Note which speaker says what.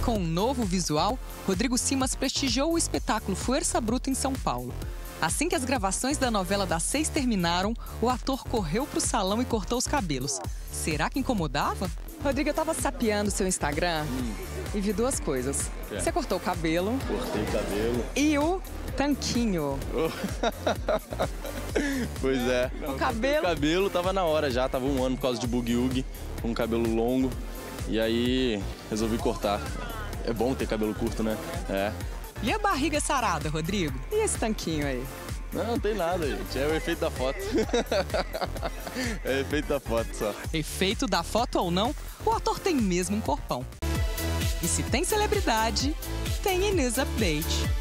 Speaker 1: Com um novo visual, Rodrigo Simas prestigiou o espetáculo Fuerça Bruta em São Paulo. Assim que as gravações da novela das 6 terminaram, o ator correu para o salão e cortou os cabelos. Será que incomodava? Rodrigo, eu estava sapeando seu Instagram e vi duas coisas. Você cortou o cabelo.
Speaker 2: Cortei o cabelo.
Speaker 1: E o tanquinho.
Speaker 2: Pois é.
Speaker 1: O cabelo?
Speaker 2: O cabelo tava na hora já, tava 1 ano por causa de boogie-woogie, com cabelo longo. E aí resolvi cortar. É bom ter cabelo curto, né? É.
Speaker 1: E a barriga sarada, Rodrigo? E esse tanquinho aí?
Speaker 2: Não tem nada, gente. É o efeito da foto. É o efeito da foto só.
Speaker 1: Efeito da foto ou não, o ator tem mesmo um corpão. E se tem celebridade, tem Inês Update.